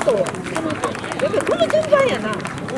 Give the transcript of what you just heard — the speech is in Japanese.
やっぱりこの順番やな。